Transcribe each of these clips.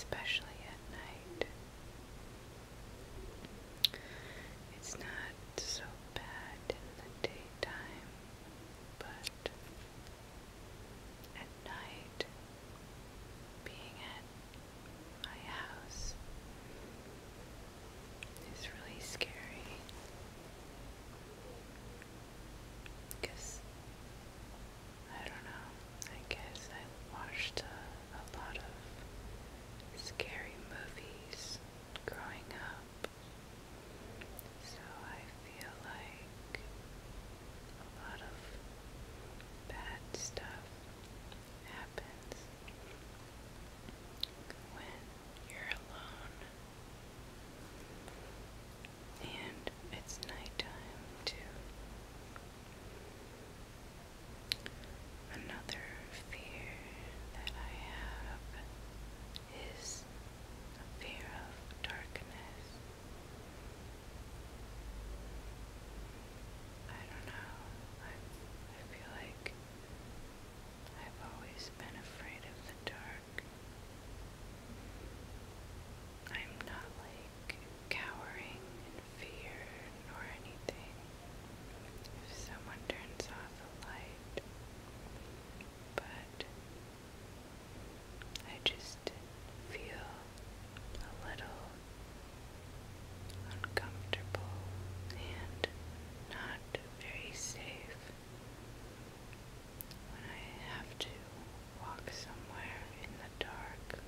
especially at night. It's not so bad in the daytime, but at night, being at my house is really scary, because I don't know, I guess I watched a lot of scary movies growing up, so I feel like a lot of bad stuff happens when you're alone, and it's nighttime too. Another fear that I have is a fear of darkness. I don't know. I feel like I've always been afraid of the dark. I'm not like cowering in fear nor anything if someone turns off a light, but I just feel a little uncomfortable and not very safe when I have to walk somewhere in the dark.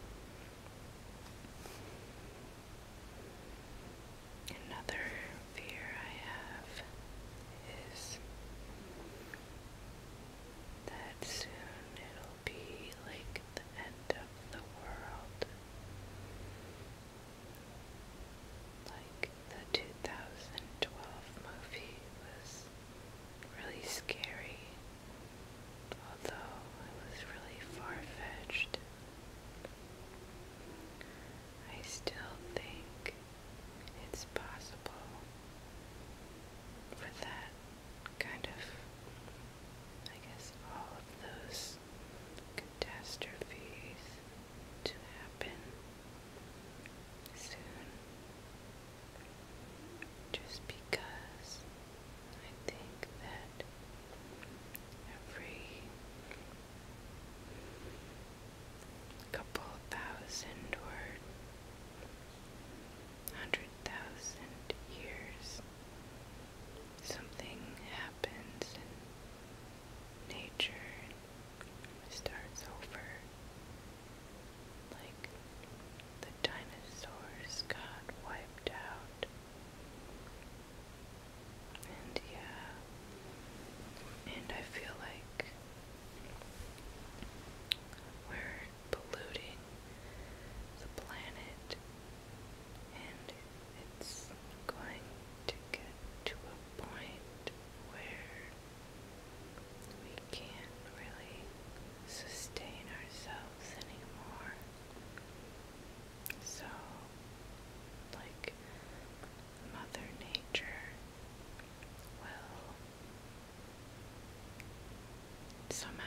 Another fear I have is that soon it'll be like the end of the world. Like the 2012 movie was really scary, although it was really far-fetched. I still think it's possible for that kind of, I guess, all of those catastrophes to happen soon, just because I think that every couple thousand or 100,000 years, something happens in nature and starts over. Like the dinosaurs got wiped out. And yeah, and I feel like we're polluting the planet, and it's going to get to a point where we can't really sustain ourselves anymore. So, like, Mother Nature will somehow